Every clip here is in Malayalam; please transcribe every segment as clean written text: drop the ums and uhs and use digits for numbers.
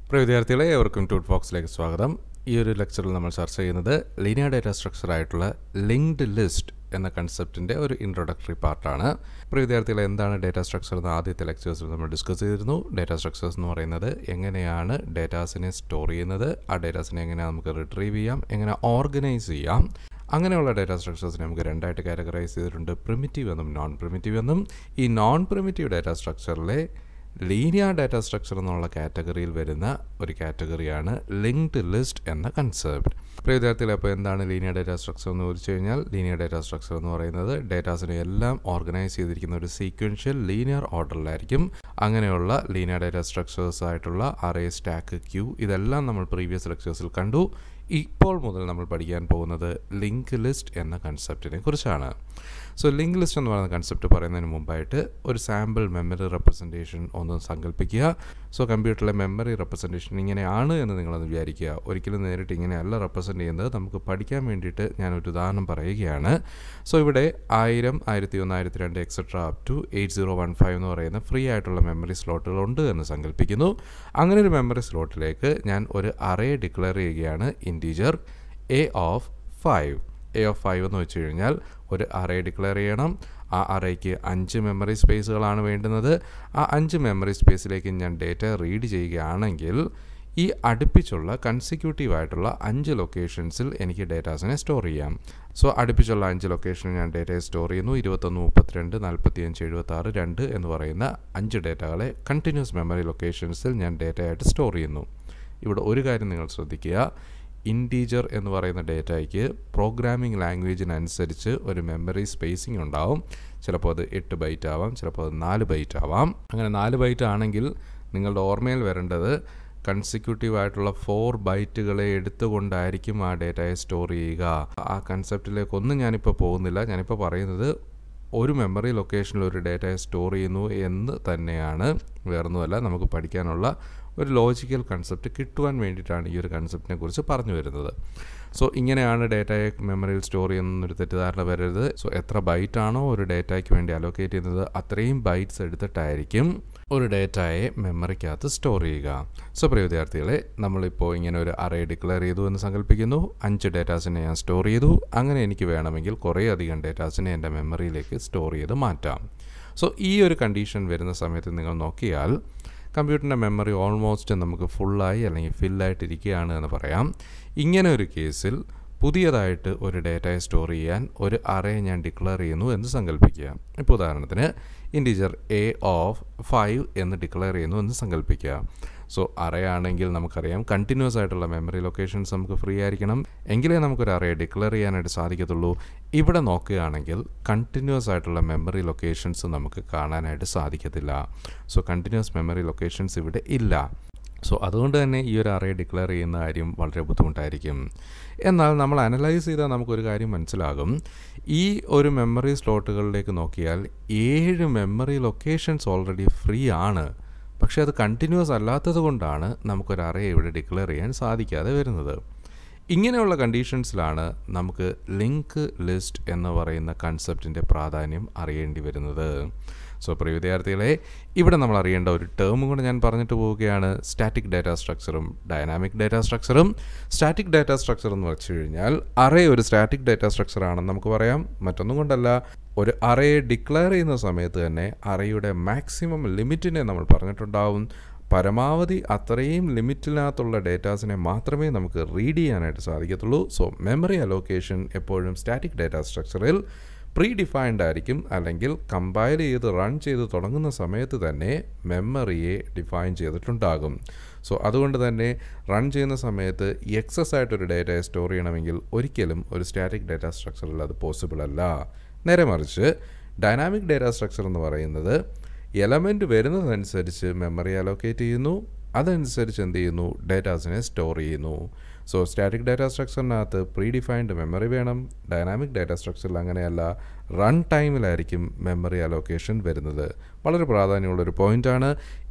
പ്രിയ വിദ്യാർത്ഥികളെ, ഏവർക്കും ട്യൂട്ട് ബോക്സിലേക്ക് സ്വാഗതം. ഈ ഒരു ലെക്ചറിൽ നമ്മൾ ചർച്ച ചെയ്യുന്നത് ലീനിയർ ഡാറ്റ സ്ട്രക്ചർ ആയിട്ടുള്ള ലിങ്ക്ഡ് ലിസ്റ്റ് എന്ന കൺസെപ്റ്റിൻ്റെ ഒരു ഇൻട്രൊഡക്ടറി പാർട്ടാണ്. പ്രിയ വിദ്യാർത്ഥികളെ, എന്താണ് ഡാറ്റ സ്ട്രക്ചർ എന്ന് ആദ്യത്തെ ലെക്ചേഴ്സിൽ നമ്മൾ ഡിസ്കസ് ചെയ്തിരുന്നു. ഡാറ്റ സ്ട്രക്ചേഴ്സ് എന്ന് പറയുന്നത് എങ്ങനെയാണ് ഡാറ്റാസിനെ സ്റ്റോർ ചെയ്യുന്നത്, ആ ഡാറ്റാസിനെ എങ്ങനെയാണ് നമുക്ക് റിട്രീവ് ചെയ്യാം, എങ്ങനെ ഓർഗനൈസ് ചെയ്യാം. അങ്ങനെയുള്ള ഡാറ്റ സ്ട്രക്ചേഴ്സിനെ നമുക്ക് രണ്ടായിട്ട് കാറ്റഗറൈസ് ചെയ്തിട്ടുണ്ട്, പ്രിമിറ്റീവ് എന്നും നോൺ പ്രിമിറ്റീവ് എന്നും. ഈ നോൺ പ്രിമിറ്റീവ് ഡാറ്റ സ്ട്രക്ചറിലെ ലീനിയർ ഡാറ്റ സ്ട്രക്ചർ എന്നുള്ള കാറ്റഗറിയിൽ വരുന്ന ഒരു കാറ്റഗറിയാണ് ലിങ്ക്ഡ് ലിസ്റ്റ് എന്ന കൺസെപ്റ്റ്. പ്രിയ വിദ്യാർത്ഥികളെ, അപ്പോൾ എന്താണ് ലീനിയർ ഡാറ്റ സ്ട്രക്ചർ എന്ന് ചോദിച്ചു കഴിഞ്ഞാൽ, ലീനിയർ ഡാറ്റ സ്ട്രക്ചർ എന്ന് പറയുന്നത് ഡാറ്റാസിനെ എല്ലാം ഓർഗനൈസ് ചെയ്തിരിക്കുന്ന ഒരു സീക്വൻഷ്യൽ ലീനിയർ ഓർഡറിലായിരിക്കും. അങ്ങനെയുള്ള ലീനിയർ ഡാറ്റ സ്ട്രക്ചേഴ്സ് ആയിട്ടുള്ള അറേ, സ്റ്റാക്ക്, ക്യൂ, ഇതെല്ലാം നമ്മൾ പ്രീവിയസ് ലെക്ചേഴ്സിൽ കണ്ടു. ഇപ്പോൾ മുതൽ നമ്മൾ പഠിക്കാൻ പോകുന്നത് ലിങ്ക് ലിസ്റ്റ് എന്ന കൺസെപ്റ്റിനെ കുറിച്ചാണ്. സോ ലിങ്ക് ലിസ്റ്റ് എന്ന് പറയുന്ന കൺസെപ്റ്റ് പറയുന്നതിന് മുമ്പായിട്ട് ഒരു സാമ്പിൾ മെമ്മറി റെപ്രസെൻറ്റേഷൻ ഒന്ന് സങ്കല്പിക്കുക. സോ കമ്പ്യൂട്ടറിലെ മെമ്മറി റെപ്രസെൻറ്റേഷൻ ഇങ്ങനെയാണ് എന്ന് നിങ്ങളൊന്ന് വിചാരിക്കുക. ഒരിക്കലും നേരിട്ട് ഇങ്ങനെയല്ല റെപ്രസെൻറ്റ് ചെയ്യുന്നത്. നമുക്ക് പഠിക്കാൻ വേണ്ടിയിട്ട് ഞാനൊരു ഉദാഹരണം പറയുകയാണ്. സോ ഇവിടെ 1000, 1001, 1002 എക്സെട്ര അപ് ടു 8015 എന്ന് പറയുന്ന ഫ്രീ ആയിട്ടുള്ള മെമ്മറി സ്ലോട്ടുകളുണ്ട് എന്ന് സങ്കല്പിക്കുന്നു. അങ്ങനെ ഒരു മെമ്മറി സ്ലോട്ടിലേക്ക് ഞാൻ ഒരു അറേ ഡിക്ലെയർ ചെയ്യുകയാണ്, integer A of 5. A of 5 എന്ന് വെച്ച് കഴിഞ്ഞാൽ ഒരു അറേ ഡിക്ലെയർ ചെയ്യണം. ആ അറേക്ക് 5 മെമ്മറി സ്പേസുകളാണ് വേണ്ടുന്നത്. ആ 5 മെമ്മറി സ്പേസിലേക്ക് ഞാൻ ഡേറ്റ റീഡ് ചെയ്യുകയാണെങ്കിൽ ഈ അടുപ്പിച്ചുള്ള കൺസിക്യൂട്ടീവ് ആയിട്ടുള്ള 5 ലൊക്കേഷൻസിൽ എനിക്ക് ഡേറ്റാസിനെ സ്റ്റോർ ചെയ്യാം. സോ അടുപ്പിച്ചുള്ള 5 ലൊക്കേഷനിൽ ഞാൻ ഡേറ്റയെ സ്റ്റോർ ചെയ്യുന്നു. 21, 32, 45, 76, 2 എന്ന് പറയുന്ന 5 ഡേറ്റകളെ കണ്ടിന്യൂസ് മെമ്മറി ലൊക്കേഷൻസിൽ ഞാൻ ഡേറ്റയായിട്ട് സ്റ്റോർ ചെയ്യുന്നു. ഇവിടെ ഒരു കാര്യം നിങ്ങൾ ശ്രദ്ധിക്കുക, ഇൻറ്റീജർ എന്ന് പറയുന്ന ഡേറ്റയ്ക്ക് പ്രോഗ്രാമിംഗ് ലാംഗ്വേജിനനുസരിച്ച് ഒരു മെമ്മറി സ്പേസിംഗ് ഉണ്ടാവും. ചിലപ്പോൾ അത് 8 ബൈറ്റ് ആവാം, ചിലപ്പോൾ അത് 4 ബൈറ്റ് ആവാം. അങ്ങനെ 4 ബൈറ്റ് ആണെങ്കിൽ നിങ്ങളുടെ ഓർമ്മയിൽ വരേണ്ടത് കൺസിക്യൂട്ടീവ് ആയിട്ടുള്ള 4 ബൈറ്റുകളെ എടുത്തുകൊണ്ടായിരിക്കും ആ ഡേറ്റയെ സ്റ്റോർ ചെയ്യുക. ആ കൺസെപ്റ്റിലേക്കൊന്നും ഞാനിപ്പോൾ പോകുന്നില്ല. ഞാനിപ്പോൾ പറയുന്നത് ഒരു മെമ്മറി ലൊക്കേഷനിൽ ഒരു ഡേറ്റയെ സ്റ്റോർ ചെയ്യുന്നു എന്ന് തന്നെയാണ്, വേറൊന്നുമല്ല. നമുക്ക് പഠിക്കാനുള്ള ഒരു ലോജിക്കൽ കൺസെപ്റ്റ് കിട്ടുവാൻ വേണ്ടിയിട്ടാണ് ഈ ഒരു കൺസെപ്റ്റിനെ കുറിച്ച് പറഞ്ഞു വരുന്നത്. സോ ഇങ്ങനെയാണ് ഡേറ്റയെ മെമ്മറിയിൽ സ്റ്റോർ ചെയ്യുന്നൊരു തെറ്റിദ്ധാരണ വരരുത്. സോ എത്ര ബൈറ്റാണോ ഒരു ഡേറ്റയ്ക്ക് വേണ്ടി അലോക്കേറ്റ് ചെയ്യുന്നത്, അത്രയും ബൈറ്റ്സ് എടുത്തിട്ടായിരിക്കും ഒരു ഡേറ്റയെ മെമ്മറിക്കകത്ത് സ്റ്റോർ ചെയ്യുക. സോ പ്രിയ വിദ്യാർത്ഥികളെ, നമ്മളിപ്പോൾ ഇങ്ങനെ ഒരു അറേ ഡിക്ലെയർ ചെയ്തു എന്ന് സങ്കല്പിക്കുന്നു. 5 ഡേറ്റാസിനെ ഞാൻ സ്റ്റോർ ചെയ്തു. അങ്ങനെ എനിക്ക് വേണമെങ്കിൽ കുറേ അധികം ഡേറ്റാസിനെ എൻ്റെ മെമ്മറിയിലേക്ക് സ്റ്റോർ ചെയ്ത് മാറ്റാം. സോ ഈ ഒരു കണ്ടീഷൻ വരുന്ന സമയത്ത് നിങ്ങൾ നോക്കിയാൽ കമ്പ്യൂട്ടറിൻ്റെ മെമ്മറി ഓൾമോസ്റ്റ് നമുക്ക് ഫുള്ളായി അല്ലെങ്കിൽ ഫില്ലായിട്ടിരിക്കുകയാണ് എന്ന് പറയാം. ഇങ്ങനെ ഒരു കേസിൽ പുതിയതായിട്ട് ഒരു ഡേറ്റയെ സ്റ്റോർ ചെയ്യാൻ ഒരു അറേ ഞാൻ ഡിക്ലെയർ ചെയ്യുന്നു എന്ന് സങ്കല്പിക്കുക. ഇപ്പോൾ ഉദാഹരണത്തിന് ഇൻറ്റീജർ എ ഓഫ് 5 എന്ന് ഡിക്ലെയർ ചെയ്യുന്നു എന്ന് സങ്കല്പിക്കുക. സോ അറേ ആണെങ്കിൽ നമുക്കറിയാം കണ്ടിന്യൂസ് ആയിട്ടുള്ള മെമ്മറി ലൊക്കേഷൻസ് നമുക്ക് ഫ്രീ ആയിരിക്കണം, എങ്കിലേ നമുക്കൊരു അറേ ഡിക്ലെയർ ചെയ്യാനായിട്ട് സാധിക്കത്തുള്ളൂ. ഇവിടെ നോക്കുകയാണെങ്കിൽ കണ്ടിന്യൂസ് ആയിട്ടുള്ള മെമ്മറി ലൊക്കേഷൻസ് നമുക്ക് കാണാനായിട്ട് സാധിക്കത്തില്ല. സോ കണ്ടിന്യൂസ് മെമ്മറി ലൊക്കേഷൻസ് ഇവിടെ ഇല്ല. സോ അതുകൊണ്ട് തന്നെ ഈ ഒരു അറേ ഡിക്ലെയർ ചെയ്യുന്ന കാര്യം വളരെ ബുദ്ധിമുട്ടായിരിക്കും. എന്നാൽ നമ്മൾ അനലൈസ് ചെയ്താൽ നമുക്കൊരു കാര്യം മനസ്സിലാകും. ഈ ഒരു മെമ്മറി സ്ലോട്ടുകളിലേക്ക് നോക്കിയാൽ 7 മെമ്മറി ലൊക്കേഷൻസ് ഓൾറെഡി ഫ്രീ ആണ്. പക്ഷേ അത് കണ്ടിന്യൂസ് അല്ലാത്തത് കൊണ്ടാണ് നമുക്കൊരു അറേ ഇവിടെ ഡിക്ലെയർ ചെയ്യാൻ സാധിക്കാതെ വരുന്നത്. ഇങ്ങനെയുള്ള കണ്ടീഷൻസിലാണ് നമുക്ക് ലിങ്ക് ലിസ്റ്റ് എന്ന് പറയുന്ന കൺസെപ്റ്റിൻ്റെ പ്രാധാന്യം അറിയേണ്ടി വരുന്നത്. സോ പ്രിയ വിദ്യാർത്ഥികളെ, ഇവിടെ നമ്മൾ അറിയേണ്ട ഒരു ടേമും കൂടെ ഞാൻ പറഞ്ഞിട്ട് പോവുകയാണ്, സ്റ്റാറ്റിക് ഡാറ്റ സ്ട്രക്ചറും ഡൈനാമിക് ഡാറ്റ സ്ട്രക്ചറും. സ്റ്റാറ്റിക് ഡാറ്റ സ്ട്രക്ചർ എന്ന് വെച്ച് കഴിഞ്ഞാൽ അറേ ഒരു സ്റ്റാറ്റിക് ഡാറ്റ സ്ട്രക്ചർ ആണെന്ന് നമുക്ക് പറയാം. മറ്റൊന്നും കൊണ്ടല്ല, ഒരു അറേ ഡിക്ലെയർ ചെയ്യുന്ന സമയത്ത് തന്നെ അറേയുടെ മാക്സിമം ലിമിറ്റിനെ നമ്മൾ പറഞ്ഞിട്ടുണ്ടാവും. പരമാവധി അത്രയും ലിമിറ്റിനകത്തുള്ള ഡേറ്റാസിനെ മാത്രമേ നമുക്ക് റീഡ് ചെയ്യാനായിട്ട് സാധിക്കത്തുള്ളൂ. സോ മെമ്മറി അലോക്കേഷൻ എപ്പോഴും സ്റ്റാറ്റിക് ഡാറ്റ സ്ട്രക്ചറിൽ പ്രീ ഡിഫൈൻഡ് ആയിരിക്കും, അല്ലെങ്കിൽ കമ്പയർ ചെയ്ത് റൺ ചെയ്ത് തുടങ്ങുന്ന സമയത്ത് തന്നെ മെമ്മറിയെ ഡിഫൈൻ ചെയ്തിട്ടുണ്ടാകും. സോ അതുകൊണ്ട് തന്നെ റൺ ചെയ്യുന്ന സമയത്ത് എക്സസ് ആയിട്ടൊരു ഡേറ്റയെ സ്റ്റോർ ചെയ്യണമെങ്കിൽ ഒരിക്കലും ഒരു സ്റ്റാറ്റിക് ഡാറ്റ സ്ട്രക്ചറിൽ അത് പോസിബിൾ അല്ല. നേരെ മറിച്ച് ഡൈനാമിക് ഡാറ്റ സ്ട്രക്ചർ എന്ന് പറയുന്നത് എലമെൻറ്റ് വരുന്നതനുസരിച്ച് മെമ്മറി അലോക്കേറ്റ് ചെയ്യുന്നു, അതനുസരിച്ച് എന്ത് ചെയ്യുന്നു, ഡേറ്റാസിനെ സ്റ്റോർ ചെയ്യുന്നു. സോ സ്റ്റാറ്റിക് ഡാറ്റ സ്ട്രക്ചറിനകത്ത് പ്രീ ഡിഫൈൻഡ് മെമ്മറി വേണം. ഡൈനാമിക് ഡാറ്റ സ്ട്രക്ചറിൽ അങ്ങനെയല്ല, റൺ ടൈമിലായിരിക്കും മെമ്മറി അലോക്കേഷൻ വരുന്നത്. വളരെ പ്രാധാന്യമുള്ളൊരു പോയിൻ്റാണ്.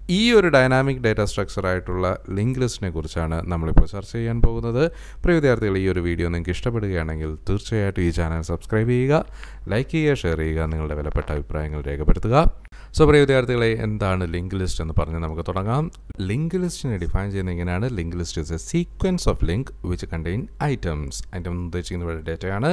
ഈ ഒരു ഡൈനാമിക് ഡേറ്റ സ്ട്രക്ചർ ആയിട്ടുള്ള ലിങ്ക് ലിസ്റ്റിനെ കുറിച്ചാണ് നമ്മളിപ്പോൾ ചർച്ച ചെയ്യാൻ പോകുന്നത്. പ്രിയ വിദ്യാർത്ഥികൾ, ഈ ഒരു വീഡിയോ നിങ്ങൾക്ക് ഇഷ്ടപ്പെടുകയാണെങ്കിൽ തീർച്ചയായിട്ടും ഈ ചാനൽ സബ്സ്ക്രൈബ് ചെയ്യുക, ലൈക്ക് ചെയ്യുക, ഷെയർ ചെയ്യുക, നിങ്ങളുടെ വിലപ്പെട്ട അഭിപ്രായങ്ങൾ രേഖപ്പെടുത്തുക. സോ പ്രിയ വിദ്യാർത്ഥികളെ, എന്താണ് ലിങ്ക് ലിസ്റ്റ് എന്ന് പറഞ്ഞ് നമുക്ക് തുടങ്ങാം. ലിങ്ക് ലിസ്റ്റിനെ ഡിഫൈൻ ചെയ്യുന്നത് ഇങ്ങനെയാണ്. Link list is a sequence of link which contain items. Item എന്ന് ഉദ്ദേശിക്കുന്നത് ഡേറ്റയാണ്.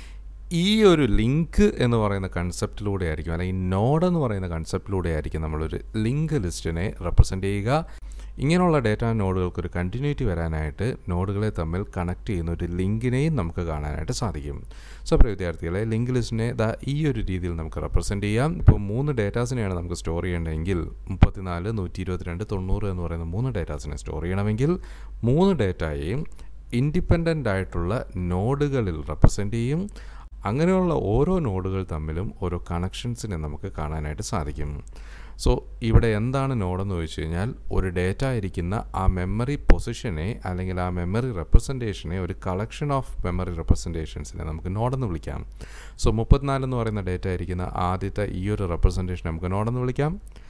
ഈ ഒരു ലിങ്ക് എന്ന് പറയുന്ന കൺസെപ്റ്റിലൂടെ ആയിരിക്കും, അല്ലെങ്കിൽ നോഡ് എന്ന് പറയുന്ന കൺസെപ്റ്റിലൂടെ ആയിരിക്കും നമ്മളൊരു ലിങ്ക് ലിസ്റ്റിനെ റെപ്രസെൻ്റ് ചെയ്യുക. ഇങ്ങനെയുള്ള ഡേറ്റ നോഡുകൾക്കൊരു കണ്ടിന്യൂറ്റി വരാനായിട്ട് നോഡുകളെ തമ്മിൽ കണക്ട് ചെയ്യുന്ന ഒരു ലിങ്കിനെയും നമുക്ക് കാണാനായിട്ട് സാധിക്കും. സോ പ്രിയ വിദ്യാർത്ഥികളെ, ലിങ്ക് ലിസ്റ്റിനെ ഈ ഒരു രീതിയിൽ നമുക്ക് റെപ്രസെൻ്റ് ചെയ്യാം. ഇപ്പോൾ 3 ഡേറ്റാസിനെയാണ് നമുക്ക് സ്റ്റോർ ചെയ്യേണ്ടതെങ്കിൽ 34, 122, 90 എന്ന് പറയുന്ന 3 ഡേറ്റാസിനെ സ്റ്റോർ ചെയ്യണമെങ്കിൽ 3 ഡേറ്റയെയും ഇൻഡിപെൻഡൻ്റ് ആയിട്ടുള്ള നോഡുകളിൽ റെപ്രസെൻ്റ് ചെയ്യും. അങ്ങനെയുള്ള ഓരോ നോഡുകൾ തമ്മിലും ഓരോ കണക്ഷൻസിനെ നമുക്ക് കാണാനായിട്ട് സാധിക്കും. സോ ഇവിടെ എന്താണ് നോഡെന്ന് ചോദിച്ചു കഴിഞ്ഞാൽ, ഒരു ഡേറ്റ ഇരിക്കുന്ന ആ മെമ്മറി പൊസിഷനെ അല്ലെങ്കിൽ ആ മെമ്മറി റെപ്രസെൻറ്റേഷനെ, ഒരു കളക്ഷൻ ഓഫ് മെമ്മറി റെപ്രസെൻറ്റേഷൻസിനെ നമുക്ക് നോഡെന്ന് വിളിക്കാം. സോ 34 എന്ന് പറയുന്ന ഡേറ്റ ഇരിക്കുന്ന ആദ്യത്തെ ഈ ഒരു റെപ്രസെൻറ്റേഷൻ നമുക്ക് നോഡെന്ന് വിളിക്കാം.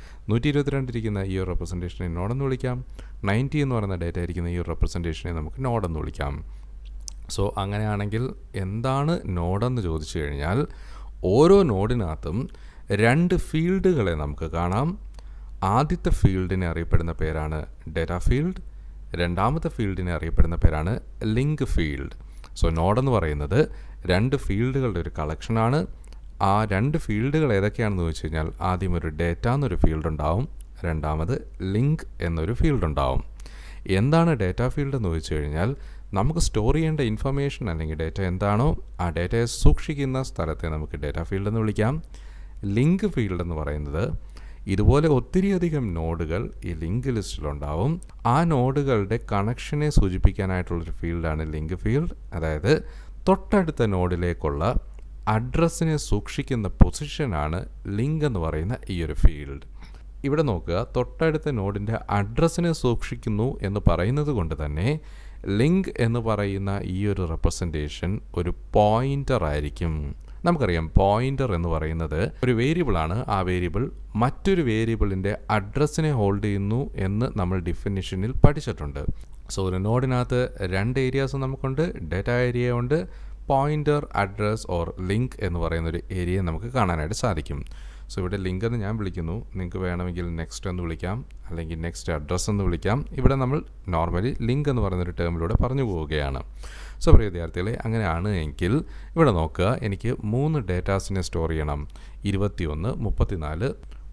122 ഇരിക്കുന്ന ഈ ഒരു റെപ്രസെൻറ്റേഷനെ നോഡെന്ന് വിളിക്കാം. 90 എന്ന് പറയുന്ന ഡേറ്റ ഇരിക്കുന്ന ഈ ഒരു റെപ്രസെൻറ്റേഷനെ നമുക്ക് നോഡെന്ന് വിളിക്കാം. സോ അങ്ങനെയാണെങ്കിൽ എന്താണ് നോഡെന്ന് ചോദിച്ചു കഴിഞ്ഞാൽ, ഓരോ നോഡിനകത്തും 2 ഫീൽഡുകളെ നമുക്ക് കാണാം. ആദ്യത്തെ ഫീൽഡിനെ അറിയപ്പെടുന്ന പേരാണ് ഡേറ്റ ഫീൽഡ്, രണ്ടാമത്തെ ഫീൽഡിനെ അറിയപ്പെടുന്ന പേരാണ് ലിങ്ക് ഫീൽഡ്. സോ നോഡെന്ന് പറയുന്നത് 2 ഫീൽഡുകളുടെ ഒരു കളക്ഷനാണ്. ആ 2 ഫീൽഡുകൾ ഏതൊക്കെയാണെന്ന് ചോദിച്ചു കഴിഞ്ഞാൽ, ആദ്യം ഒരു ഡേറ്റ എന്നൊരു ഫീൽഡ് ഉണ്ടാവും, രണ്ടാമത് ലിങ്ക് എന്നൊരു ഫീൽഡ് ഉണ്ടാവും. എന്താണ് ഡേറ്റ ഫീൽഡ് എന്ന് ചോദിച്ചു കഴിഞ്ഞാൽ, നമുക്ക് സ്റ്റോർ ചെയ്യേണ്ട ഇൻഫർമേഷൻ അല്ലെങ്കിൽ ഡേറ്റ എന്താണോ ആ ഡേറ്റയെ സൂക്ഷിക്കുന്ന സ്ഥലത്തെ നമുക്ക് ഡേറ്റ ഫീൽഡ് എന്ന് വിളിക്കാം. ലിങ്ക് ഫീൽഡ് എന്ന് പറയുന്നത് ഇതുപോലെ ഒത്തിരിയധികം നോഡുകൾ ഈ ലിങ്ക് ലിസ്റ്റിലുണ്ടാവും. ആ നോഡുകളുടെ കണക്ഷനെ സൂചിപ്പിക്കാനായിട്ടുള്ളൊരു ഫീൽഡാണ് ലിങ്ക് ഫീൽഡ്. അതായത് തൊട്ടടുത്ത നോഡിലേക്കുള്ള അഡ്രസ്സിനെ സൂക്ഷിക്കുന്ന പൊസിഷനാണ് ലിങ്ക് എന്ന് പറയുന്ന ഈ ഒരു ഫീൽഡ്. ഇവിടെ നോക്കുക, തൊട്ടടുത്ത നോഡിൻ്റെ അഡ്രസ്സിനെ സൂക്ഷിക്കുന്നു എന്ന് പറയുന്നത് കൊണ്ട് തന്നെ ലിങ്ക് എന്ന് പറയുന്ന ഈ ഒരു റെപ്രസെൻറ്റേഷൻ ഒരു പോയിൻ്റർ ആയിരിക്കും. നമുക്കറിയാം, പോയിൻ്റർ എന്ന് പറയുന്നത് ഒരു വേരിയബിളാണ്. ആ വേരിയബിൾ മറ്റൊരു വേരിയബിളിൻ്റെ അഡ്രസ്സിനെ ഹോൾഡ് ചെയ്യുന്നു എന്ന് നമ്മൾ ഡിഫിനിഷനിൽ പഠിച്ചിട്ടുണ്ട്. സോ ഒരു നോഡിനകത്ത് 2 ഏരിയാസ് നമുക്കുണ്ട്. ഡേറ്റ ഏരിയ ഉണ്ട്, പോയിൻ്റർ, അഡ്രസ് ഓർ ലിങ്ക് എന്ന് പറയുന്ന ഒരു ഏരിയ നമുക്ക് കാണാനായിട്ട് സാധിക്കും. സോ ഇവിടെ ലിങ്ക് എന്ന് ഞാൻ വിളിക്കുന്നു, നിങ്ങൾക്ക് വേണമെങ്കിൽ നെക്സ്റ്റ് എന്ന് വിളിക്കാം, അല്ലെങ്കിൽ നെക്സ്റ്റ് അഡ്രസ്സ് എന്ന് വിളിക്കാം. ഇവിടെ നമ്മൾ നോർമലി ലിങ്ക് എന്ന് പറയുന്നൊരു ടേമിലൂടെ പറഞ്ഞു പോവുകയാണ്. സോ പ്രിയ വിദ്യാർത്ഥികളെ, അങ്ങനെയാണ് എങ്കിൽ ഇവിടെ നോക്കുക, എനിക്ക് 3 ഡേറ്റാസിനെ സ്റ്റോർ ചെയ്യണം. 21, 34,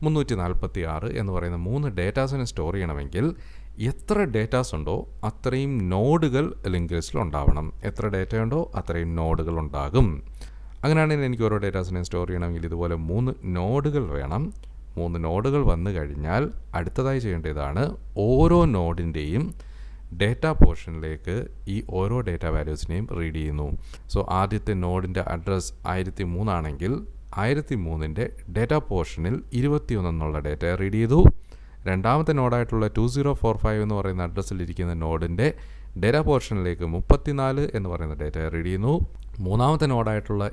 346 എന്ന് പറയുന്ന 3 ഡേറ്റാസിനെ സ്റ്റോർ ചെയ്യണമെങ്കിൽ എത്ര ഡേറ്റാസ് ഉണ്ടോ അത്രയും നോഡുകൾ ലിങ്ക് ലിസ്റ്റിൽ ഉണ്ടാവണം. എത്ര ഡേറ്റ ഉണ്ടോ അത്രയും നോഡുകൾ ഉണ്ടാകും. അങ്ങനെയാണെങ്കിൽ എനിക്ക് ഓരോ ഡേറ്റാസിനെ സ്റ്റോർ ചെയ്യണമെങ്കിൽ ഇതുപോലെ 3 നോഡുകൾ വേണം. 3 നോഡുകൾ വന്നു കഴിഞ്ഞാൽ അടുത്തതായി ചെയ്യേണ്ടതാണ്, ഓരോ നോഡിൻ്റെയും ഡേറ്റ പോർഷനിലേക്ക് ഈ ഓരോ ഡേറ്റ വാല്യൂസിനെയും റീഡ് ചെയ്യുന്നു. സോ ആദ്യത്തെ നോഡിൻ്റെ അഡ്രസ് 1003 ആണെങ്കിൽ 1003ൻ്റെ ഡേറ്റ പോർഷനിൽ 21 എന്നുള്ള ഡേറ്റ റീഡ് ചെയ്തു. രണ്ടാമത്തെ നോഡായിട്ടുള്ള 2045 എന്ന് പറയുന്ന അഡ്രസ്സിലിരിക്കുന്ന നോഡിൻ്റെ ഡേറ്റ പോർഷനിലേക്ക് 34 എന്ന് പറയുന്ന ഡേറ്റ റീഡ് ചെയ്യുന്നു. മൂന്നാമത്തെ നോഡായിട്ടുള്ള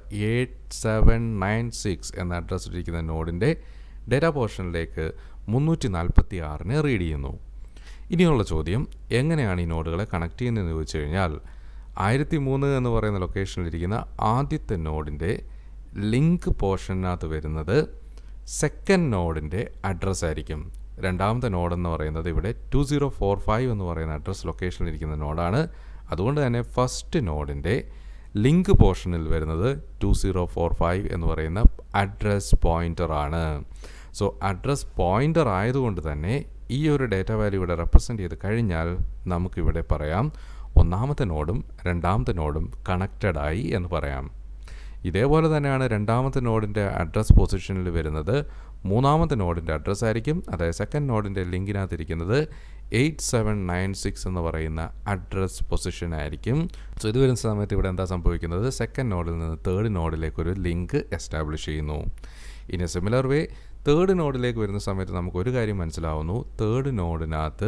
8796 എന്ന അഡ്രസ്സിലിരിക്കുന്ന നോഡിൻ്റെ ഡേറ്റ പോർഷനിലേക്ക് 346നെ റീഡ് ചെയ്യുന്നു. ഇനിയുള്ള ചോദ്യം, എങ്ങനെയാണ് ഈ നോഡുകളെ കണക്ട് ചെയ്യുന്നതെന്ന് ചോദിച്ചു കഴിഞ്ഞാൽ, 1003 എന്ന് പറയുന്ന ലൊക്കേഷനിലിരിക്കുന്ന ആദ്യത്തെ നോഡിൻ്റെ ലിങ്ക് പോർഷനകത്ത് വരുന്നത് സെക്കൻഡ് നോഡിൻ്റെ അഡ്രസ്സ് ആയിരിക്കും. രണ്ടാമത്തെ നോഡ് എന്ന് പറയുന്നത് ഇവിടെ 2045 എന്ന് പറയുന്ന അഡ്രസ് ലൊക്കേഷനിലിരിക്കുന്ന നോഡാണ്. അതുകൊണ്ട് തന്നെ ഫസ്റ്റ് നോഡിൻ്റെ ലിങ്ക് പോർഷനിൽ വരുന്നത് 2045 എന്ന് പറയുന്ന അഡ്രസ് പോയിൻ്റർ ആണ്. സോ അഡ്രസ് പോയിൻ്റർ ആയതുകൊണ്ട് തന്നെ ഈ ഒരു ഡേറ്റ വാല്യൂ ഇവിടെ റെപ്രസെൻ്റ് ചെയ്ത് കഴിഞ്ഞാൽ നമുക്കിവിടെ പറയാം, ഒന്നാമത്തെ നോഡും രണ്ടാമത്തെ നോഡും കണക്റ്റഡ് ആയി എന്ന് പറയാം. ഇതേപോലെ തന്നെയാണ് രണ്ടാമത്തെ നോഡിൻ്റെ അഡ്രസ് പൊസിഷനിൽ വരുന്നത് മൂന്നാമത്തെ നോഡിൻ്റെ അഡ്രസ്സ് ആയിരിക്കും. അതായത് സെക്കൻഡ് നോഡിൻ്റെ ലിങ്കിനകത്തിരിക്കുന്നത് 8796 എന്ന് പറയുന്ന അഡ്രസ് പൊസിഷൻ ആയിരിക്കും. സോ ഇത് വരുന്ന സമയത്ത് ഇവിടെ എന്താ സംഭവിക്കുന്നത്, സെക്കൻഡ് നോഡിൽ നിന്ന് തേർഡ് നോഡിലേക്കൊരു ലിങ്ക് എസ്റ്റാബ്ലിഷ് ചെയ്യുന്നു. In a similar way third നോഡിലേക്ക് വരുന്ന സമയത്ത് നമുക്കൊരു കാര്യം മനസ്സിലാവുന്നു, തേർഡ് നോഡിനകത്ത്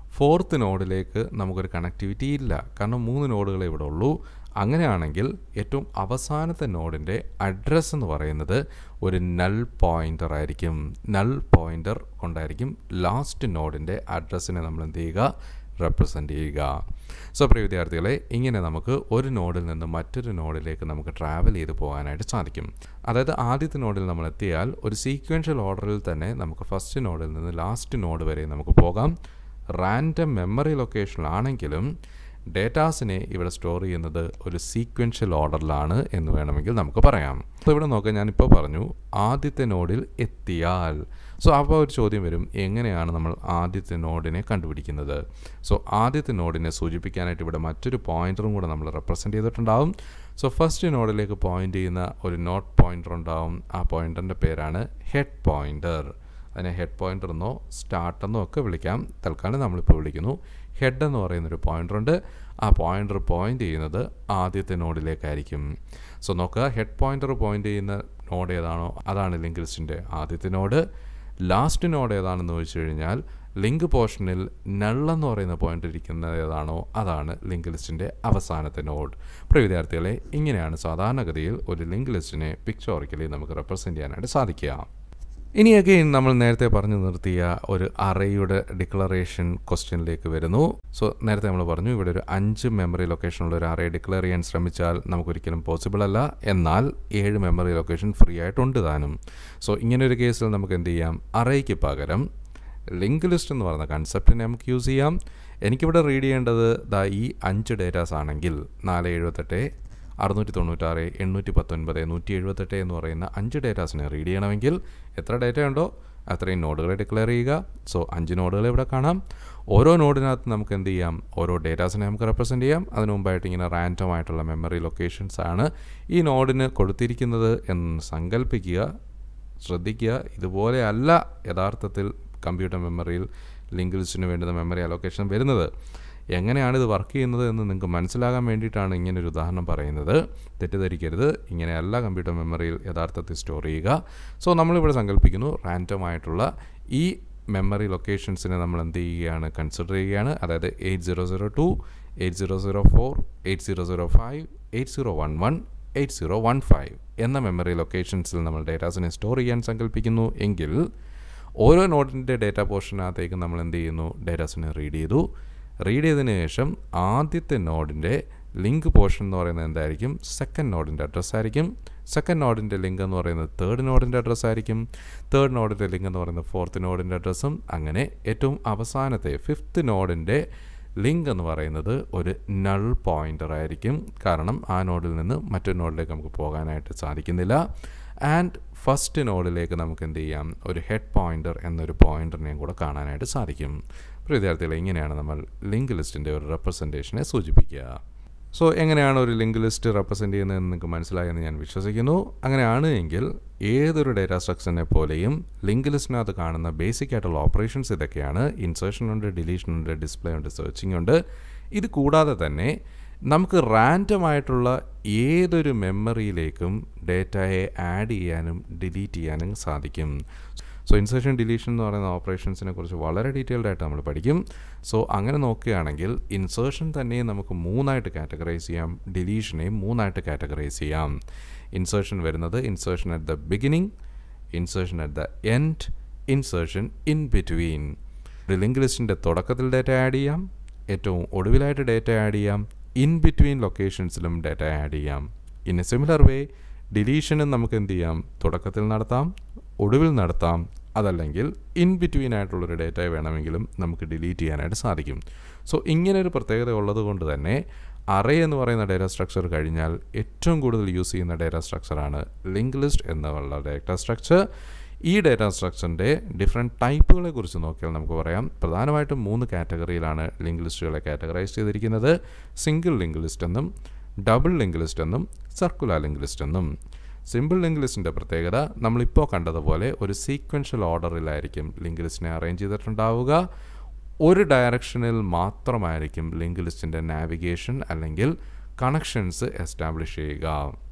ഫോർത്ത് നോഡിലേക്ക് നമുക്കൊരു കണക്ടിവിറ്റി ഇല്ല, കാരണം 3 നോഡുകളെ ഇവിടെ ഉള്ളൂ. അങ്ങനെയാണെങ്കിൽ ഏറ്റവും അവസാനത്തെ നോഡിൻ്റെ അഡ്രസ്സ് എന്ന് പറയുന്നത് ഒരു നൾ പോയിൻ്റർ ആയിരിക്കും. നൾ പോയിൻ്റർ കൊണ്ടായിരിക്കും ലാസ്റ്റ് നോഡിൻ്റെ അഡ്രസ്സിനെ നമ്മൾ എന്ത് ചെയ്യുക, റെപ്രസെൻ്റ് ചെയ്യുക. സോ പ്രിയ വിദ്യാർത്ഥികളെ, ഇങ്ങനെ നമുക്ക് ഒരു നോഡിൽ നിന്ന് മറ്റൊരു നോഡിലേക്ക് നമുക്ക് ട്രാവൽ ചെയ്ത് പോകാനായിട്ട് സാധിക്കും. അതായത് ആദ്യത്തെ നോഡിൽ നമ്മൾ എത്തിയാൽ ഒരു സീക്വൻഷ്യൽ ഓർഡറിൽ തന്നെ നമുക്ക് ഫസ്റ്റ് നോഡിൽ നിന്ന് ലാസ്റ്റ് നോഡ് വരെ നമുക്ക് പോകാം. റാൻഡം മെമ്മറി ലൊക്കേഷനിലാണെങ്കിലും ഡേറ്റാസിനെ ഇവിടെ സ്റ്റോർ ചെയ്യുന്നത് ഒരു സീക്വൻഷ്യൽ ഓർഡറിലാണ് എന്ന് വേണമെങ്കിൽ നമുക്ക് പറയാം. അപ്പോൾ ഇവിടെ നോക്കാം, ഞാനിപ്പോൾ പറഞ്ഞു ആദ്യത്തെ നോഡിൽ എത്തിയാൽ. സോ അപ്പോൾ ഒരു ചോദ്യം വരും, എങ്ങനെയാണ് നമ്മൾ ആദ്യത്തെ നോഡിനെ കണ്ടുപിടിക്കുന്നത്? സോ ആദ്യത്തെ നോഡിനെ സൂചിപ്പിക്കാനായിട്ട് ഇവിടെ മറ്റൊരു പോയിൻ്ററും കൂടെ നമ്മൾ റെപ്രസെൻ്റ് ചെയ്തിട്ടുണ്ടാവും. സോ ഫസ്റ്റ് നോഡിലേക്ക് പോയിൻ്റ് ചെയ്യുന്ന ഒരു നോട്ട് പോയിൻ്റർ ഉണ്ടാവും. ആ പോയിൻ്ററിൻ്റെ പേരാണ് ഹെഡ് പോയിൻ്റർ. അതിനെ ഹെഡ് പോയിൻ്റർ എന്നോ സ്റ്റാർട്ട് എന്നോ ഒക്കെ വിളിക്കാം. തൽക്കാലം നമ്മളിപ്പോൾ വിളിക്കുന്നു ഹെഡ് എന്ന് പറയുന്നൊരു പോയിൻ്ററുണ്ട്. ആ പോയിൻ്റർ പോയിൻ്റ് ചെയ്യുന്നത് ആദ്യത്തെ നോഡിലേക്കായിരിക്കും. സോ നോക്കുക, ഹെഡ് പോയിൻ്റർ പോയിൻ്റ് ചെയ്യുന്ന നോഡ് ഏതാണോ അതാണ് ലിങ്ക് ലിസ്റ്റിൻ്റെ ആദ്യത്തെ നോഡ്. ലാസ്റ്റ് നോഡ് ഏതാണെന്ന് ചോദിച്ചു കഴിഞ്ഞാൽ ലിങ്ക് പോർഷനിൽ നൾ എന്ന് പറയുന്ന പോയിൻ്റ് ഇരിക്കുന്നത് ഏതാണോ അതാണ് ലിങ്ക് ലിസ്റ്റിൻ്റെ അവസാനത്തെ നോഡ്. പ്രിയ വിദ്യാർത്ഥികളെ, ഇങ്ങനെയാണ് സാധാരണഗതിയിൽ ഒരു ലിങ്ക് ലിസ്റ്റിനെ പിക്ചോറിക്കലി നമുക്ക് റെപ്രസെൻ്റ് ചെയ്യാനായിട്ട് സാധിക്കുക. ഇനി അഗെയിൻ നമ്മൾ നേരത്തെ പറഞ്ഞു നിർത്തിയ ഒരു അറേയുടെ ഡിക്ലറേഷൻ ക്വസ്റ്റ്യനിലേക്ക് വരുന്നു. സോ നേരത്തെ നമ്മൾ പറഞ്ഞു ഇവിടെ ഒരു 5 മെമ്മറി ലൊക്കേഷനുള്ള ഒരു അറേ ഡിക്ലെയർ ചെയ്യാൻ ശ്രമിച്ചാൽ നമുക്കൊരിക്കലും പോസിബിൾ അല്ല. എന്നാൽ 7 മെമ്മറി ലൊക്കേഷൻ ഫ്രീ ആയിട്ടുണ്ട് താനും. സോ ഇങ്ങനൊരു കേസിൽ നമുക്ക് എന്ത് ചെയ്യാം, അറേയ്ക്ക് പകരം ലിങ്ക് ലിസ്റ്റ് എന്ന് പറയുന്ന കൺസെപ്റ്റിനെ നമുക്ക് യൂസ് ചെയ്യാം. എനിക്കിവിടെ റീഡ് ചെയ്യേണ്ടത് ഈ 5 ഡേറ്റാസ് ആണെങ്കിൽ 478, 696, 819, 178 എന്ന് പറയുന്ന 5 ഡേറ്റാസിനെ റീഡ് ചെയ്യണമെങ്കിൽ എത്ര ഡേറ്റ ഉണ്ടോ അത്രയും നോഡുകളെ ഡിക്ലെയർ ചെയ്യുക. സോ 5 നോഡുകൾ ഇവിടെ കാണാം. ഓരോ നോഡിനകത്ത് നമുക്ക് എന്ത് ചെയ്യാം, ഓരോ ഡേറ്റാസിനെ നമുക്ക് റെപ്രസെൻ്റ് ചെയ്യാം. അതിന് മുമ്പായിട്ട് ഇങ്ങനെ റാൻഡം ആയിട്ടുള്ള മെമ്മറി ലൊക്കേഷൻസ് ആണ് ഈ നോഡിന് കൊടുത്തിരിക്കുന്നത് എന്ന് സങ്കല്പിക്കുക. ശ്രദ്ധിക്കുക, ഇതുപോലെ അല്ല യഥാർത്ഥത്തിൽ കമ്പ്യൂട്ടർ മെമ്മറിയിൽ ലിങ്ക് ലിസ്റ്റിന് വേണ്ടുന്ന മെമ്മറി അലൊക്കേഷൻ വരുന്നത്. എങ്ങനെയാണ് ഇത് വർക്ക് ചെയ്യുന്നത് എന്ന് നിങ്ങൾക്ക് മനസ്സിലാകാൻ വേണ്ടിയിട്ടാണ് ഇങ്ങനൊരു ഉദാഹരണം പറയുന്നത്. തെറ്റിദ്ധരിക്കരുത്, ഇങ്ങനെയല്ല കമ്പ്യൂട്ടർ മെമ്മറിയിൽ യഥാർത്ഥത്തിൽ സ്റ്റോർ ചെയ്യുക. സോ നമ്മളിവിടെ സങ്കല്പിക്കുന്നു റാൻഡം ആയിട്ടുള്ള ഈ മെമ്മറി ലൊക്കേഷൻസിനെ നമ്മൾ എന്ത് ചെയ്യുകയാണ്, കൺസിഡർ ചെയ്യുകയാണ്. അതായത് 8002, 8004, 8005, 8011, 8015 എന്ന മെമ്മറി ലൊക്കേഷൻസിൽ നമ്മൾ ഡേറ്റാസിനെ സ്റ്റോർ ചെയ്യാൻ സങ്കല്പിക്കുന്നു എങ്കിൽ ഓരോ നോഡിൻ്റെ ഡേറ്റ പോർഷനകത്തേക്ക് നമ്മൾ എന്ത് ചെയ്യുന്നു, ഡേറ്റാസിനെ റീഡ് ചെയ്തതിന് ശേഷം ആദ്യത്തെ നോഡിൻ്റെ ലിങ്ക് പോർഷൻ എന്ന് പറയുന്നത് എന്തായിരിക്കും, സെക്കൻഡ് നോഡിൻ്റെ അഡ്രസ്സ് ആയിരിക്കും. സെക്കൻഡ് നോഡിൻ്റെ ലിങ്ക് എന്ന് പറയുന്നത് തേർഡ് നോഡിൻ്റെ അഡ്രസ്സ് ആയിരിക്കും. തേർഡ് നോഡിൻ്റെ ലിങ്ക് എന്ന് പറയുന്നത് ഫോർത്ത് നോഡിൻ്റെ അഡ്രസ്സും. അങ്ങനെ ഏറ്റവും അവസാനത്തെ ഫിഫ്ത്ത് നോഡിൻ്റെ ലിങ്ക് എന്ന് പറയുന്നത് ഒരു നൾ പോയിൻ്റർ ആയിരിക്കും. കാരണം ആ നോഡിൽ നിന്ന് മറ്റൊരു നോഡിലേക്ക് നമുക്ക് പോകാനായിട്ട് സാധിക്കുന്നില്ല. ആൻഡ് ഫസ്റ്റ് നോഡിലേക്ക് നമുക്ക് എന്ത് ചെയ്യാം, ഒരു ഹെഡ് പോയിൻ്റർ എന്നൊരു പോയിൻ്ററിനെയും കൂടെ കാണാനായിട്ട് സാധിക്കും. വിദ്യാർത്ഥികളെ, ഇങ്ങനെയാണ് നമ്മൾ ലിങ്ക് ലിസ്റ്റിൻ്റെ ഒരു റെപ്രസെൻറ്റേഷനെ സൂചിപ്പിക്കുക. സോ എങ്ങനെയാണ് ഒരു ലിങ്ക് ലിസ്റ്റ് റെപ്രസെൻ്റ് ചെയ്യുന്നതെന്ന് നിങ്ങൾക്ക് മനസ്സിലായെന്ന് ഞാൻ വിശ്വസിക്കുന്നു. അങ്ങനെയാണ് എങ്കിൽ ഏതൊരു ഡേറ്റാ സ്ട്രക്ചറിനെ പോലെയും ലിങ്ക് ലിസ്റ്റിനകത്ത് കാണുന്ന ബേസിക് ആയിട്ടുള്ള ഓപ്പറേഷൻസ് ഇതൊക്കെയാണ്. ഇൻസേർഷൻ ഉണ്ട്, ഡിലീഷൻ ഉണ്ട്, ഡിസ്പ്ലേ ഉണ്ട്, സെർച്ചിങ് ഉണ്ട്. ഇത് കൂടാതെ തന്നെ നമുക്ക് റാൻഡം ആയിട്ടുള്ള ഏതൊരു മെമ്മറിയിലേക്കും ഡേറ്റയെ ആഡ് ചെയ്യാനും ഡിലീറ്റ് ചെയ്യാനും സാധിക്കും. സോ ഇൻസേർഷൻ ഡിലീഷൻ എന്ന് പറയുന്ന ഓപ്പറേഷൻസിനെ കുറിച്ച് വളരെ ഡീറ്റെയിൽഡ് ആയിട്ട് നമ്മൾ പഠിക്കും. സോ അങ്ങനെ നോക്കുകയാണെങ്കിൽ ഇൻസേർഷൻ തന്നെ നമുക്ക് 3ആയിട്ട് കാറ്റഗറൈസ് ചെയ്യാം, ഡിലീഷനെയും 3ആയിട്ട് കാറ്റഗറൈസ് ചെയ്യാം. ഇൻസേർഷൻ വരുന്നത് insertion at the beginning, insertion at the end, insertion in between. ഒരു ലിങ്ക് ലിസ്റ്റിൻ്റെ തുടക്കത്തിൽ ഡേറ്റ ആഡ് ചെയ്യാം, ഏറ്റവും ഒടുവിലായിട്ട് ഡേറ്റ ആഡ് ചെയ്യാം, ഇൻ ബിറ്റ്വീൻ ലൊക്കേഷൻസിലും ഡേറ്റ ആഡ് ചെയ്യാം. ഇൻ എ സിമിലർ വേ ഡിലീഷനും നമുക്ക് എന്ത് ചെയ്യാം, തുടക്കത്തിൽ നടത്താം, ഒടുവിൽ നടത്താം, അതല്ലെങ്കിൽ ഇൻ ബിറ്റ്വീൻ ആയിട്ടുള്ളൊരു ഡേറ്റ വേണമെങ്കിലും നമുക്ക് ഡിലീറ്റ് ചെയ്യാനായിട്ട് സാധിക്കും. സോ ഇങ്ങനൊരു പ്രത്യേകത ഉള്ളത് കൊണ്ട് തന്നെ അറേ എന്ന് പറയുന്ന ഡേറ്റ സ്ട്രക്ചർ കഴിഞ്ഞാൽ ഏറ്റവും കൂടുതൽ യൂസ് ചെയ്യുന്ന ഡേറ്റ സ്ട്രക്ചറാണ് ലിങ്ക് ലിസ്റ്റ് എന്നുള്ള ഡേറ്റ സ്ട്രക്ചർ. ഈ ഡേറ്റ സ്ട്രക്ചറിൻ്റെ ഡിഫറെൻറ്റ് ടൈപ്പുകളെ കുറിച്ച് നോക്കിയാൽ നമുക്ക് പറയാം. പ്രധാനമായിട്ടും 3 കാറ്റഗറിയിലാണ് ലിങ്ക് ലിസ്റ്റുകളെ കാറ്റഗറൈസ് ചെയ്തിരിക്കുന്നത്. സിംഗിൾ ലിങ്ക് ലിസ്റ്റ് എന്നും, ഡബിൾ ലിങ്ക് ലിസ്റ്റ് എന്നും, സർക്കുലർ ലിങ്ക് ലിസ്റ്റ് എന്നും. സിമ്പിൾ ലിങ്ക് ലിസ്റ്റിൻ്റെ പ്രത്യേകത നമ്മളിപ്പോൾ കണ്ടതുപോലെ ഒരു സീക്വൻഷ്യൽ ഓർഡറിലായിരിക്കും ലിങ്ക് ലിസ്റ്റിനെ അറേഞ്ച് ചെയ്തിട്ടുണ്ടാവുക. ഒരു ഡയറക്ഷനിൽ മാത്രമായിരിക്കും ലിങ്ക് ലിസ്റ്റിൻ്റെ നാവിഗേഷൻ അല്ലെങ്കിൽ കണക്ഷൻസ് എസ്റ്റാബ്ലിഷ് ചെയ്യുക.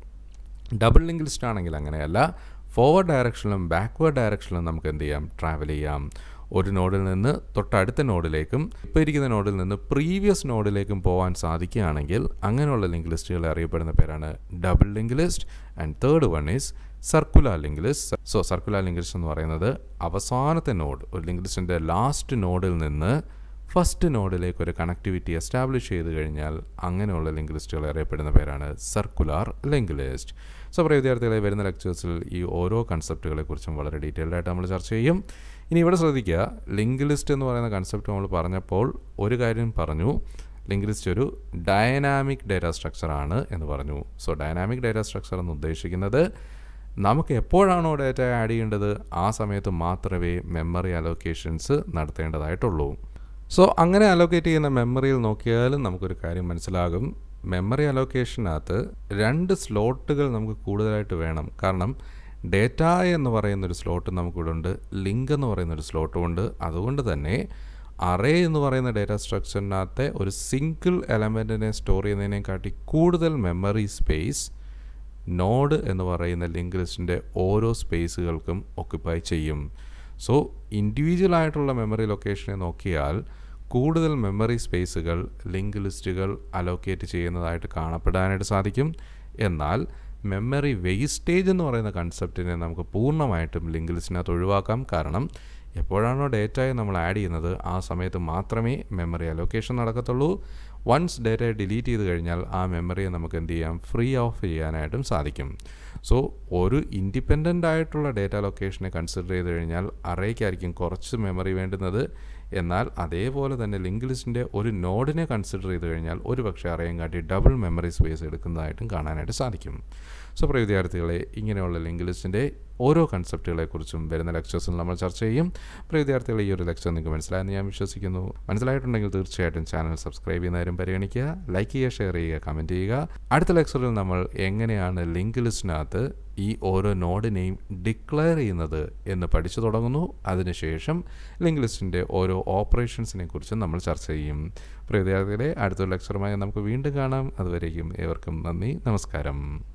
ഡബിൾ ലിങ്ക് ലിസ്റ്റ് ആണെങ്കിൽ അങ്ങനെയല്ല, ഫോർവേഡ് ഡയറക്ഷനിലും ബാക്ക്വേർഡ് ഡയറക്ഷനിലും നമുക്ക് എന്ത് ചെയ്യാം, ട്രാവൽ ചെയ്യാം. ഒരു നോഡിൽ നിന്ന് തൊട്ടടുത്ത നോഡിലേക്കും ഇപ്പോൾ ഇരിക്കുന്ന നോഡിൽ നിന്ന് പ്രീവിയസ് നോഡിലേക്കും പോകാൻ സാധിക്കുകയാണെങ്കിൽ അങ്ങനെയുള്ള ലിങ്ക് ലിസ്റ്റുകളെ അറിയപ്പെടുന്ന പേരാണ് double link list. And third one is circular link list. So circular link list എന്ന് പറയുന്നത് അവസാനത്തെ നോഡ്, ഒരു ലിങ്ക് ലിസ്റ്റിൻ്റെ ലാസ്റ്റ് നോഡിൽ നിന്ന് ഫസ്റ്റ് നോഡിലേക്ക് ഒരു കണക്ടിവിറ്റി എസ്റ്റാബ്ലിഷ് ചെയ്ത് കഴിഞ്ഞാൽ അങ്ങനെയുള്ള ലിങ്ക് ലിസ്റ്റുകൾ അറിയപ്പെടുന്ന പേരാണ് സർക്കുലർ ലിങ്ക് ലിസ്റ്റ്. സോ പ്രിയ വിദ്യാർത്ഥികളെ, വരുന്ന ലെക്ചേഴ്സിൽ ഈ ഓരോ കൺസെപ്റ്റുകളെക്കുറിച്ചും വളരെ ഡീറ്റെയിൽഡ് ആയിട്ട് നമ്മൾ ചർച്ച ചെയ്യും. ഇനി ഇവിടെ ശ്രദ്ധിക്കുക, ലിങ്ക് ലിസ്റ്റ് എന്ന് പറയുന്ന കൺസെപ്റ്റ് നമ്മൾ പറഞ്ഞപ്പോൾ ഒരു കാര്യം പറഞ്ഞു, ലിങ്ക് ലിസ്റ്റ് ഒരു ഡൈനാമിക് ഡേറ്റ സ്ട്രക്ചർ ആണ് എന്ന് പറഞ്ഞു. സോ ഡൈനാമിക് ഡേറ്റ സ്ട്രക്ചർ എന്ന് ഉദ്ദേശിക്കുന്നത് നമുക്ക് എപ്പോഴാണോ ഡേറ്റ ആഡ് ചെയ്യേണ്ടത് ആ സമയത്ത് മാത്രമേ മെമ്മറി അലോക്കേഷൻസ് നടത്തേണ്ടതായിട്ടുള്ളൂ. സോ അങ്ങനെ അലോക്കേറ്റ് ചെയ്യുന്ന മെമ്മറിയിൽ നോക്കിയാലും നമുക്കൊരു കാര്യം മനസ്സിലാകും, മെമ്മറി അലോക്കേഷനകത്ത് 2 സ്ലോട്ടുകൾ നമുക്ക് കൂടുതലായിട്ട് വേണം. കാരണം ഡേറ്റ എന്ന് പറയുന്നൊരു സ്ലോട്ട് നമുക്കിവിടെ ഉണ്ട്, ലിങ്ക് എന്ന് പറയുന്നൊരു സ്ലോട്ടും ഉണ്ട്. അതുകൊണ്ട് തന്നെ അറേ എന്ന് പറയുന്ന ഡേറ്റ സ്ട്രക്ചറിനകത്തെ ഒരു സിംഗിൾ എലമെൻറ്റിനെ സ്റ്റോർ ചെയ്യുന്നതിനെക്കാട്ടി കൂടുതൽ മെമ്മറി സ്പേസ് നോഡ് എന്ന് പറയുന്ന ലിങ്ക് ലിസ്റ്റിൻ്റെ ഓരോ സ്പേസുകൾക്കും ഒക്യുപ്പൈ ചെയ്യും. സോ ഇൻഡിവിജ്വൽ ആയിട്ടുള്ള മെമ്മറി ലൊക്കേഷനെ നോക്കിയാൽ കൂടുതൽ മെമ്മറി സ്പേസുകൾ ലിങ്ക് ലിസ്റ്റുകൾ അലോക്കേറ്റ് ചെയ്യുന്നതായിട്ട് കാണപ്പെടാനായിട്ട് സാധിക്കും. എന്നാൽ മെമ്മറി വേസ്റ്റേജ് എന്ന് പറയുന്ന കൺസെപ്റ്റിനെ നമുക്ക് പൂർണ്ണമായിട്ടും ലിങ്ക് ലിസ്റ്റിനകത്ത് ഒഴിവാക്കാം. കാരണം എപ്പോഴാണോ ഡേറ്റയെ നമ്മൾ ആഡ് ചെയ്യുന്നത് ആ സമയത്ത് മാത്രമേ മെമ്മറി അലോക്കേഷൻ നടക്കത്തുള്ളൂ. വൺസ് ഡേറ്റയെ ഡിലീറ്റ് ചെയ്ത് കഴിഞ്ഞാൽ ആ മെമ്മറിയെ നമുക്ക് എന്ത് ചെയ്യാം, ഫ്രീ ഓഫ് ചെയ്യാനായിട്ടും സാധിക്കും. സോ ഒരു ഇൻഡിപെൻഡൻ്റ് ആയിട്ടുള്ള ഡേറ്റ ലൊക്കേഷനെ കൺസിഡർ ചെയ്ത് കഴിഞ്ഞാൽ അറേക്കായിരിക്കും കുറച്ച് മെമ്മറി വേണ്ടുന്നത്. എന്നാൽ അതേപോലെ തന്നെ ലിങ്ക് ലിസ്റ്റിൻ്റെ ഒരു നോഡിനെ കൺസിഡർ ചെയ്ത് കഴിഞ്ഞാൽ ഒരു പക്ഷേ അറേയും കാട്ടി ഡബിൾ മെമ്മറി സ്പേസ് എടുക്കുന്നതായിട്ടും കാണാനായിട്ട് സാധിക്കും. സോ പ്രിയ വിദ്യാർത്ഥികളെ, ഇങ്ങനെയുള്ള ലിങ്ക് ലിസ്റ്റിൻ്റെ ഓരോ കൺസെപ്റ്റുകളെക്കുറിച്ചും വരുന്ന ലെക്ചേഴ്സിൽ നമ്മൾ ചർച്ച ചെയ്യും. പ്രിയ വിദ്യാർത്ഥികളെ, ഈ ഒരു ലെക്ചർ നിങ്ങൾക്ക് മനസ്സിലായെന്ന് ഞാൻ വിശ്വസിക്കുന്നു. മനസ്സിലായിട്ടുണ്ടെങ്കിൽ തീർച്ചയായിട്ടും ചാനൽ സബ്സ്ക്രൈബ് ചെയ്യുന്നവരും പരിഗണിക്കുക, ലൈക്ക് ചെയ്യുക, ഷെയർ ചെയ്യുക, കമൻറ്റ് ചെയ്യുക. അടുത്ത ലെക്ചറിൽ നമ്മൾ എങ്ങനെയാണ് ലിങ്ക് ലിസ്റ്റിനകത്ത് ഈ ഓരോ നോഡിനെയും ഡിക്ലെയർ ചെയ്യുന്നത് എന്ന് പഠിച്ചു തുടങ്ങുന്നു. അതിനുശേഷം ലിങ്ക് ലിസ്റ്റിൻ്റെ ഓരോ ഓപ്പറേഷൻസിനെ കുറിച്ചും നമ്മൾ ചർച്ച ചെയ്യും. പ്രിയ വിദ്യാർത്ഥികളെ, അടുത്തൊരു ലെക്ചറുമായി നമുക്ക് വീണ്ടും കാണാം. അതുവരേക്കും ഏവർക്കും നന്ദി, നമസ്കാരം.